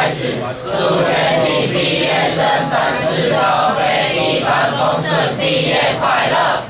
开始，祝全体毕业生展翅高飞，一帆风顺，毕业快乐。